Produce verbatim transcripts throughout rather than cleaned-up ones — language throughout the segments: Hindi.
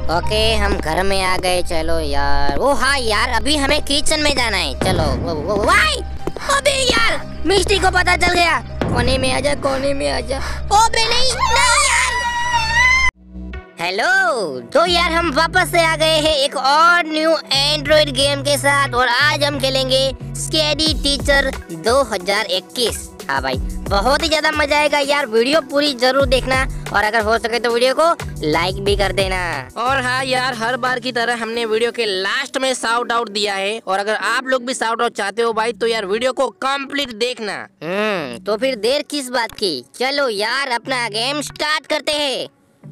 ओके हम घर में आ गए। चलो यार, ओ हाँ यार, अभी हमें किचन में जाना है। चलो वो, वो, वाई अबे यार, मिस्टी को पता चल गया। कोने में आजा, कोने में आजा। ओबे नहीं, नहीं यार। हेलो, तो यार हम वापस से आ गए हैं एक और न्यू एंड्रॉइड गेम के साथ, और आज हम खेलेंगे स्कैरी टीचर दो हज़ार इक्कीस। हाँ भाई, बहुत ही ज्यादा मजा आएगा यार। वीडियो पूरी जरूर देखना, और अगर हो सके तो वीडियो को लाइक भी कर देना। और हाँ यार, हर बार की तरह हमने वीडियो के लास्ट में शाउट आउट दिया है, और अगर आप लोग भी शाउट आउट चाहते हो भाई, तो यार वीडियो को कंप्लीट देखना। हम्म तो फिर देर किस बात की, चलो यार अपना गेम स्टार्ट करते हैं।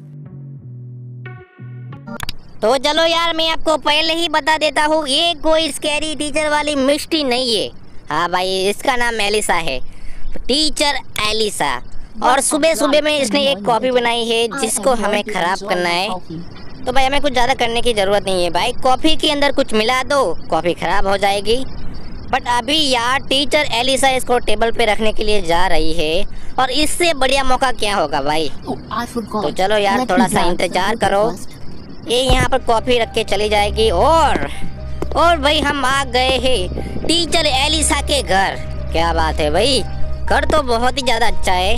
तो चलो यार, मैं आपको पहले ही बता देता हूँ, ये कोई स्कैरी टीचर वाली मिस्टी नहीं है। हाँ भाई, इसका नाम एलिसा है, टीचर एलिसा। और सुबह सुबह में इसने एक कॉफी बनाई है जिसको हमें खराब करना है। तो भाई हमें कुछ ज़्यादा करने की ज़रूरत नहीं है भाई, कॉफ़ी के अंदर कुछ मिला दो, कॉफ़ी खराब हो जाएगी। बट अभी यार टीचर एलिसा इसको टेबल पे रखने के लिए जा रही है, और इससे बढ़िया मौका क्या होगा भाई। तो चलो यार, थोड़ा सा इंतजार करो, ये यहाँ पर कॉफ़ी रख के चली जाएगी। और और भाई हम आ गए हैं टीचर एलिसा के घर। क्या बात है भाई, घर तो बहुत ही ज़्यादा अच्छा है।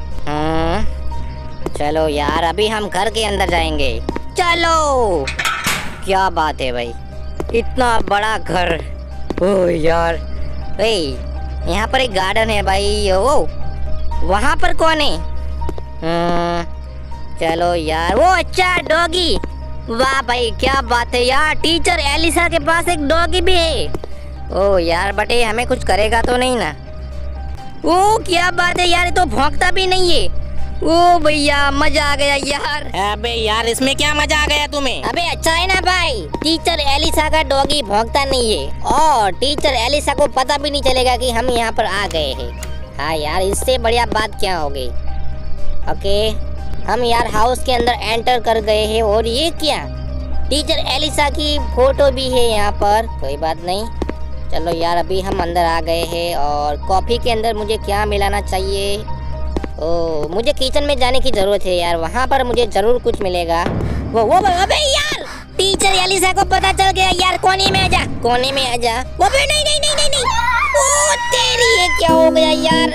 हम्म चलो यार, अभी हम घर के अंदर जाएंगे। चलो, क्या बात है भाई, इतना बड़ा घर। ओह यार, भाई यहाँ पर एक गार्डन है भाई। ओ वहाँ पर कौन है? हम्म चलो यार, वो अच्छा डॉगी। वाह भाई, क्या बात है यार, टीचर एलिसा के पास एक डॉगी भी है। ओ यार, बट ये हमें कुछ करेगा तो नहीं ना? ओ क्या बात है यार, ये तो भौंकता भी नहीं है। ओ भैया, मजा आ गया यार। अबे यार, इसमें क्या मजा आ गया तुम्हें? अबे अच्छा है ना भाई, टीचर एलिसा का डॉगी भौंकता नहीं है, और टीचर एलिसा को पता भी नहीं चलेगा कि हम यहाँ पर आ गए हैं। हाँ यार, इससे बढ़िया बात क्या होगी। ओके, हम यार हाउस के अंदर एंटर कर गए हैं, और ये क्या, टीचर एलिसा की फोटो भी है यहाँ पर। कोई बात नहीं, चलो यार अभी हम अंदर आ गए हैं। और कॉफ़ी के अंदर मुझे क्या मिलाना चाहिए? ओ, मुझे किचन में जाने की ज़रूरत है यार, वहाँ पर मुझे ज़रूर कुछ मिलेगा। वो वो अबे यार, टीचर एलिसा को पता चल गया यार। कोने में आजा, कोने में आजा। वो नहीं नहीं नहीं नहीं नहीं, ओ तेरी, ये क्या हो गया यार।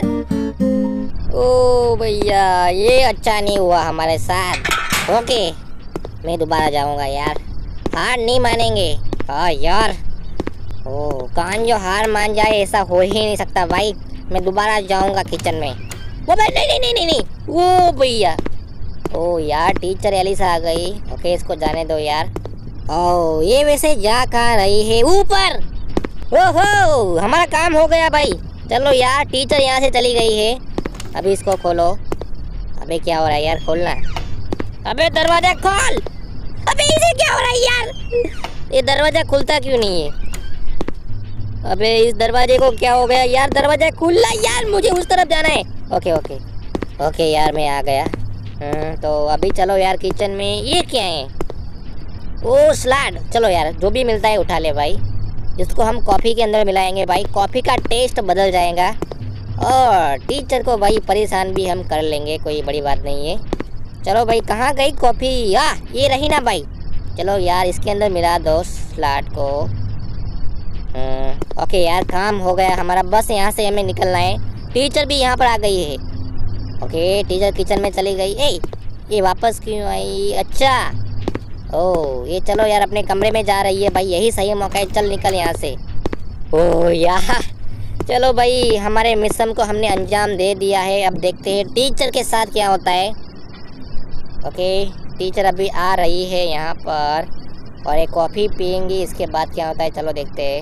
ओ भैया, ये अच्छा नहीं हुआ हमारे साथ। ओके, मैं दोबारा जाऊंगा यार, हार नहीं मानेंगे। हाँ यार, ओ कान जो हार मान जाए ऐसा हो ही नहीं सकता भाई। मैं दोबारा जाऊंगा किचन में। वो भाई नहीं नहीं नहीं नहीं नहीं, ओ भैया, ओ यार टीचर एलिसा आ गई। ओके, इसको जाने दो यार। ओ ये वैसे जा कहाँ रही है? ऊपर। ओहो, हमारा काम हो गया भाई। चलो यार, टीचर यहाँ से चली गई है। अभी इसको खोलो। अबे क्या हो रहा है यार, खोलना। अबे दरवाजा खोल। अबे इसे क्या हो रहा है यार, ये दरवाजा खुलता क्यों नहीं है? अबे इस दरवाजे को क्या हो गया यार, दरवाजा खुला यार, मुझे उस तरफ जाना है। ओके ओके ओके यार, मैं आ गया। हम्म तो अभी चलो यार किचन में। ये क्या है? ओ सलाद। चलो यार, जो भी मिलता है उठा ले भाई, जिसको हम कॉफ़ी के अंदर मिलाएंगे भाई, कॉफ़ी का टेस्ट बदल जाएगा। और टीचर को भाई परेशान भी हम कर लेंगे, कोई बड़ी बात नहीं है। चलो भाई, कहाँ गई कॉफ़ी? या ये रही ना भाई। चलो यार, इसके अंदर मिला दो सलाद को। ओके यार, काम हो गया हमारा, बस यहाँ से हमें निकलना है। टीचर भी यहाँ पर आ गई है। ओके, टीचर किचन में चली गई। ए ये वापस क्यों आई? अच्छा, ओ ये चलो यार अपने कमरे में जा रही है भाई, यही सही मौका है, चल निकल यहाँ से। ओ यार, चलो भाई, हमारे मिशन को हमने अंजाम दे दिया है। अब देखते हैं टीचर के साथ क्या होता है। ओके, टीचर अभी आ रही है यहाँ पर, और एक कॉफ़ी पियेंगी, इसके बाद क्या होता है चलो देखते हैं।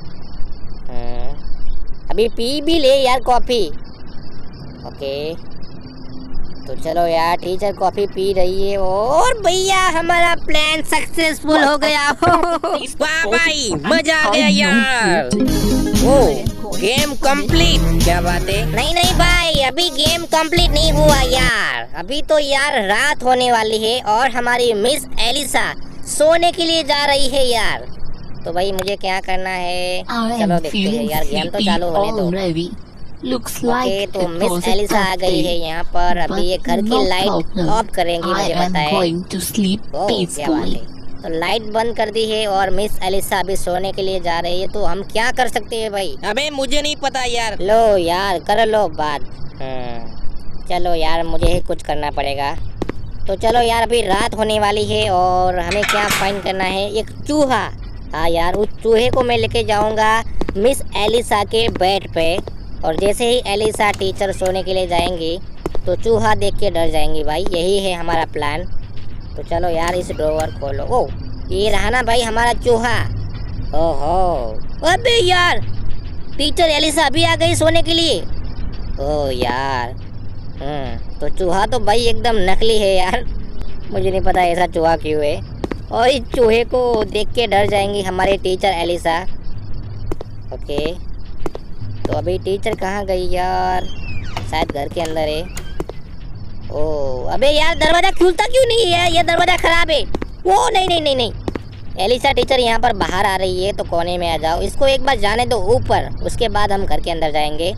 अभी पी भी ले यार कॉफ़ी। ओके, तो चलो यार, टीचर कॉफ़ी पी रही है, और भैया हमारा प्लान सक्सेसफुल हो गया। वाह भाई, मजा आ गया यार। Oh game complete. क्या बात है? नहीं नहीं भाई, अभी गेम कंप्लीट नहीं हुआ यार। अभी तो यार रात होने वाली है, और हमारी मिस एलिसा सोने के लिए जा रही है यार। तो भाई मुझे क्या करना है, चलो देखते हैं यार, गेम तो चालू होने दो। Looks ओके like तो it miss was a Elisa आ tough गई है day, यहाँ पर। अभी but ये घर की no लाइट problem. ऑफ करेंगी, I मुझे am पता है। going to sleep ओह क्या बात peacefully. है। तो लाइट बंद कर दी है और मिस एलिसा अभी सोने के लिए जा रही है। तो हम क्या कर सकते हैं भाई? अबे मुझे नहीं पता यार। लो यार कर लो बात। हम्म, चलो यार मुझे ही कुछ करना पड़ेगा। तो चलो यार अभी रात होने वाली है और हमें क्या फाइंड करना है? एक चूहा। हाँ यार उस चूहे को मैं लेके जाऊंगा मिस एलिसा के बेड पे, और जैसे ही एलिसा टीचर सोने के लिए जाएंगी तो चूहा देख के डर जाएंगी भाई। यही है हमारा प्लान। तो चलो यार इस ड्रॉवर खोलो। ओ ये रहा ना भाई हमारा चूहा। ओहो अबे यार टीचर एलिसा अभी आ गई सोने के लिए। ओ यार हम्म तो चूहा तो भाई एकदम नकली है यार। मुझे नहीं पता ऐसा चूहा क्यों है। और इस चूहे को देख के डर जाएंगी हमारे टीचर एलिसा। ओके तो अभी टीचर कहाँ गई यार? शायद घर के अंदर है। ओ अबे यार दरवाजा खुलता क्यों नहीं है? ये दरवाजा खराब है। वो नहीं नहीं नहीं नहीं एलिसा टीचर यहाँ पर बाहर आ रही है तो कोने में आ जाओ। इसको एक बार जाने दो ऊपर, उसके बाद हम घर के अंदर जाएंगे।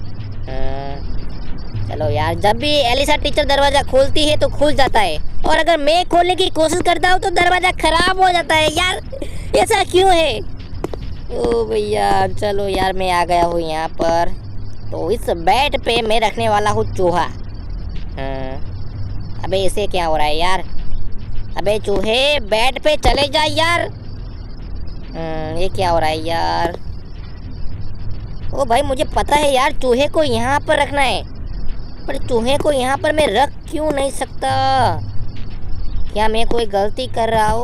चलो यार जब भी एलिसा टीचर दरवाजा खोलती है तो खुल जाता है, और अगर मैं खोलने की कोशिश करता हूँ तो दरवाजा खराब हो जाता है यार। ऐसा क्यों है? ओ भैया चलो यार मैं आ गया हूँ यहाँ पर। तो इस बेड पे मैं रखने वाला हूँ चूहा। अबे इसे क्या हो रहा है यार? अबे चूहे बेड पे चले जा यार। ये क्या हो रहा है यार? ओ भाई मुझे पता है यार चूहे को यहाँ पर रखना है, पर चूहे को यहाँ पर मैं रख क्यों नहीं सकता? क्या मैं कोई गलती कर रहा हूँ?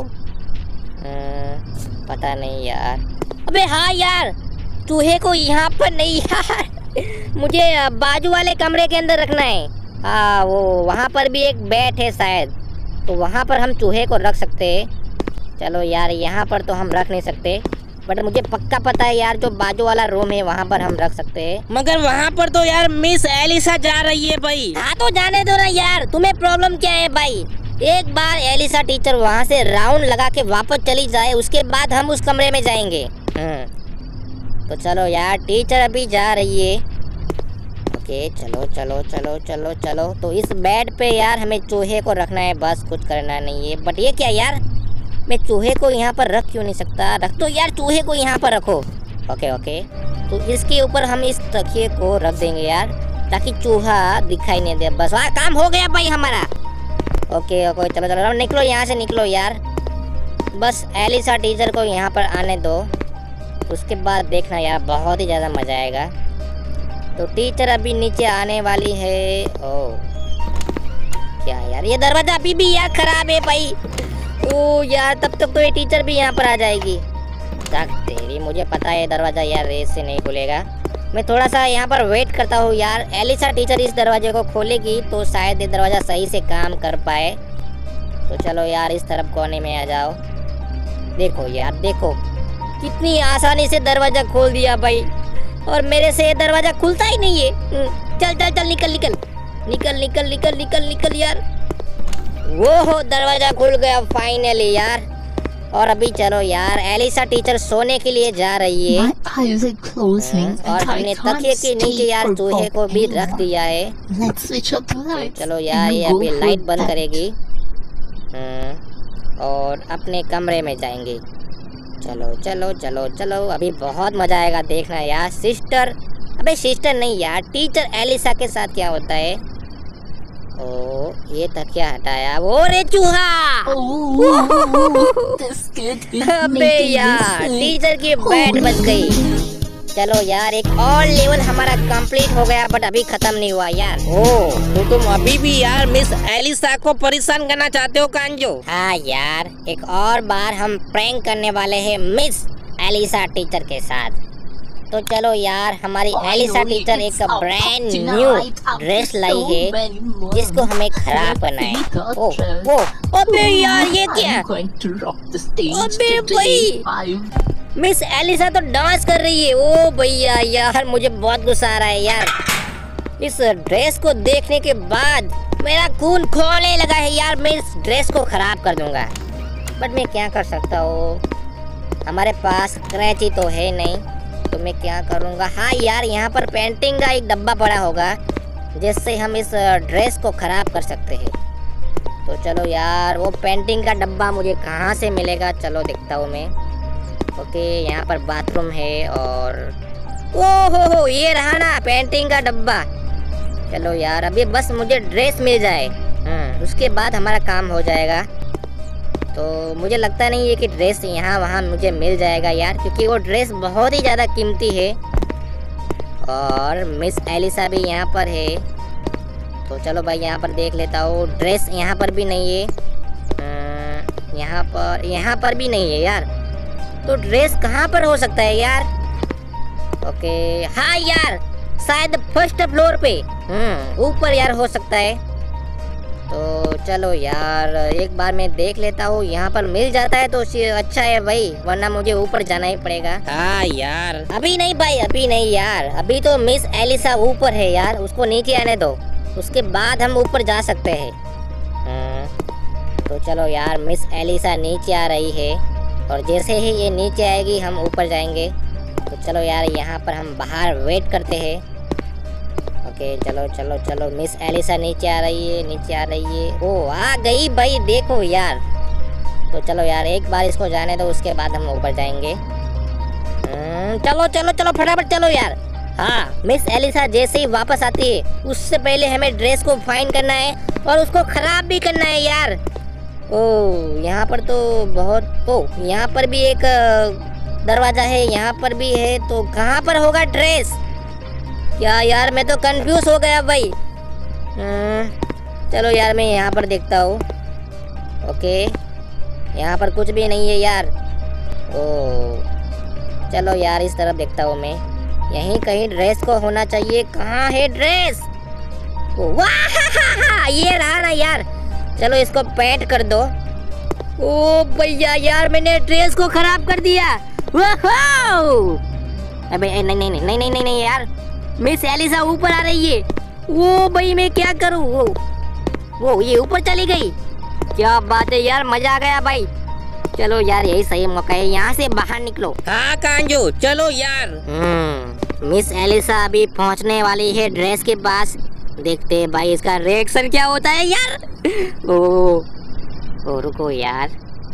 पता नहीं यार। अबे हाँ यार चूहे को यहाँ पर नहीं यार मुझे बाजू वाले कमरे के अंदर रखना है। हाँ वो वहाँ पर भी एक बेड है शायद, तो वहाँ पर हम चूहे को रख सकते हैं। चलो यार यहाँ पर तो हम रख नहीं सकते, बट मुझे पक्का पता है यार जो बाजू वाला रूम है वहाँ पर हम रख सकते हैं। मगर वहाँ पर तो यार मिस एलिसा जा रही है भाई। हाँ तो जाने दो ना यार, तुम्हें प्रॉब्लम क्या है भाई? एक बार एलिसा टीचर वहाँ से राउंड लगा के वापस चली जाए उसके बाद हम उस कमरे में जाएंगे। हम्म तो चलो यार टीचर अभी जा रही है। ओके चलो चलो चलो चलो चलो। तो इस बेड पे यार हमें चूहे को रखना है, बस कुछ करना नहीं है। बट ये क्या यार, मैं चूहे को यहाँ पर रख क्यों नहीं सकता? रख दो यार चूहे को यहाँ पर रखो। ओके ओके तो इसके ऊपर हम इस तकिए को रख देंगे यार, ताकि चूहा दिखाई नहीं दे। बस हाँ काम हो गया भाई हमारा। ओके ओके चलो चलो निकलो यहाँ से, निकलो यार। बस एलिसा टीचर को यहाँ पर आने दो, उसके बाद देखना यार बहुत ही ज़्यादा मज़ा आएगा। तो टीचर अभी नीचे आने वाली है। ओ क्या यार ये दरवाजा अभी भी यार खराब है भाई। ओ यार तब तक तो ये टीचर भी यहाँ पर आ जाएगी। तेरी मुझे पता है दरवाजा यार रेस से नहीं खुलेगा। मैं थोड़ा सा यहाँ पर वेट करता हूँ यार। एलिसा टीचर इस दरवाजे को खोलेगी तो शायद ये दरवाजा सही से काम कर पाए। तो चलो यार इस तरफ कोने में आ जाओ। देखो यार देखो कितनी आसानी से दरवाजा खोल दिया भाई, और मेरे से ये दरवाजा खुलता ही नहीं है। चल चल चल निकल निकल निकल निकल निकल निकल निकल यार। वो हो दरवाजा खुल गया फाइनली यार। और अभी चलो यार एलिसा टीचर सोने के लिए जा रही है। और हमने तकिए के नीचे यार चूहे को भी रख दिया है। तो चलो यार ये अभी लाइट बंद करेगी और अपने कमरे में जाएंगे। चलो चलो चलो चलो अभी बहुत मजा आएगा देखना यार। सिस्टर अबे सिस्टर नहीं यार, टीचर एलिसा के साथ क्या होता है। ओ ये तकिया हटाया। वो रे चूहा। अबे यार टीचर की बैट बच गई। चलो यार एक और लेवल हमारा कंप्लीट हो गया, बट अभी खत्म नहीं हुआ यार। ओ तो तुम अभी भी यार मिस एलिसा को परेशान करना चाहते हो कांजो? हाँ यार एक और बार हम प्रैंक करने वाले हैं मिस एलिसा टीचर के साथ। तो चलो यार हमारी एलिसा टीचर एक ब्रांड न्यू ड्रेस लाई है जिसको हमें खराब करना है। ओ ओ अबे यार ये क्या? अबे भाई मिस एलिसा तो डांस कर रही है। ओ भैया यार मुझे बहुत गुस्सा आ रहा है यार। इस ड्रेस को देखने के बाद मेरा खून खोलने लगा है यार। मैं इस ड्रेस को खराब कर दूंगा, बट मैं क्या कर सकता हूँ, हमारे पास क्रैची तो है नहीं। तो तो मैं क्या करूँगा, हाँ यार यहाँ पर पेंटिंग का एक डब्बा पड़ा होगा जिससे हम इस ड्रेस को ख़राब कर सकते हैं। तो चलो यार वो पेंटिंग का डब्बा मुझे कहाँ से मिलेगा, चलो देखता हूँ मैं। ओके यहाँ पर बाथरूम है और ओ हो हो ये रहा ना पेंटिंग का डब्बा। चलो यार अभी बस मुझे ड्रेस मिल जाए, हम्म उसके बाद हमारा काम हो जाएगा। तो मुझे लगता नहीं है कि ड्रेस यहाँ वहाँ मुझे मिल जाएगा यार, क्योंकि वो ड्रेस बहुत ही ज़्यादा कीमती है। और मिस एलिसा भी यहाँ पर है। तो चलो भाई यहाँ पर देख लेता हूँ, ड्रेस यहाँ पर भी नहीं है, यहाँ पर यहाँ पर भी नहीं है यार। तो ड्रेस कहाँ पर हो सकता है यार? ओके हाँ यार शायद फर्स्ट फ्लोर पे, हम्म ऊपर यार हो सकता है। तो चलो यार एक बार मैं देख लेता हूँ, यहाँ पर मिल जाता है तो अच्छा है भाई, वरना मुझे ऊपर जाना ही पड़ेगा। हाँ यार अभी नहीं भाई, अभी नहीं यार, अभी तो मिस एलिसा ऊपर है यार, उसको नीचे आने दो, उसके बाद हम ऊपर जा सकते हैं। तो चलो यार मिस एलिसा नीचे आ रही है और जैसे ही ये नीचे आएगी हम ऊपर जाएंगे। तो चलो यार यहाँ पर हम बाहर वेट करते हैं। ओके चलो चलो चलो मिस एलिसा नीचे आ रही है, नीचे आ रही है, ओ आ गई भाई देखो यार। तो चलो यार एक बार इसको जाने दो, उसके बाद हम ऊपर जाएंगे। चलो चलो चलो फटाफट चलो यार। हाँ मिस एलिसा जैसे ही वापस आती है उससे पहले हमें ड्रेस को फाइंड करना है और उसको खराब भी करना है यार। ओ यहाँ पर तो बहुत, ओ यहाँ पर भी एक दरवाजा है, यहाँ पर भी है, तो कहाँ पर होगा ड्रेस? क्या यार मैं तो कंफ्यूज हो गया भाई। चलो यार मैं यहाँ पर देखता हूँ। ओके यहाँ पर कुछ भी नहीं है यार। ओ चलो यार इस तरफ देखता हूँ मैं, यहीं कहीं ड्रेस को होना चाहिए। कहाँ है ड्रेस? वाह ये रहा ना यार, चलो इसको पेंट कर दो। ओ भैया यार मैंने ड्रेस को खराब कर दिया। अबे नहीं नहीं नहीं नहीं नहीं नहीं यार, मिस एलिसा ऊपर आ रही है। वो भाई मैं क्या करूँ? वो वो ये ऊपर चली गई, क्या बात है यार, मजा आ गया भाई। चलो यार यही सही मौका है, यहाँ से बाहर निकलो। हाँ कांजू चलो यार। हम्म मिस एलिसा अभी पहुँचने वाली है ड्रेस के पास, देखते हैं भाई इसका रिएक्शन क्या होता है यार। ओ ओ रुको यार,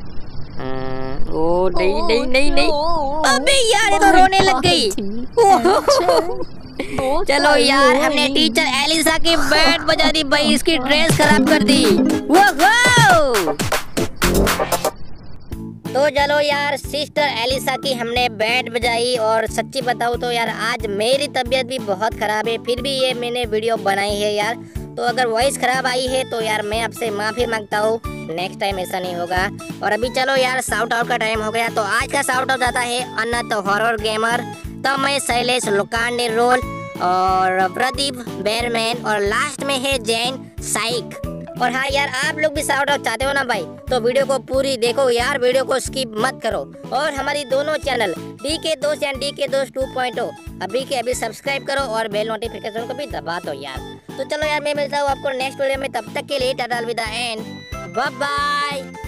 ओ नहीं नहीं नहीं नहीं, अबे यार ये तो रोने लग गई। चलो यार हमने टीचर एलिसा की बैंड बजा दी भाई, इसकी ड्रेस खराब कर दी। वो तो चलो यार सिस्टर एलिसा की हमने बैंड बजाई, और सच्ची बताऊँ तो यार आज मेरी तबीयत भी बहुत ख़राब है, फिर भी ये मैंने वीडियो बनाई है यार। तो अगर वॉइस ख़राब आई है तो यार मैं आपसे माफ़ी मांगता हूँ, नेक्स्ट टाइम ऐसा नहीं होगा। और अभी चलो यार साउट आउट का टाइम हो गया, तो आज का साउट आउट आता है अनंत हॉरर गेमर, तमय शैलेश लोकांडे रोल और प्रदीप बेरमैन, और लास्ट में है जैन साइक। और हाँ यार आप लोग भी साउट आउट चाहते हो ना भाई, तो वीडियो को पूरी देखो यार, वीडियो को स्किप मत करो। और हमारी दोनों चैनल डी के दोस्त एंड डी के दोस्त टू पॉइंट ओ अभी के अभी सब्सक्राइब करो और बेल नोटिफिकेशन को भी दबा दो यार। तो चलो यार मैं मिलता हूँ आपको नेक्स्ट वीडियो में, तब तक के लिए टाटा अलविदा एंड बाय बाय।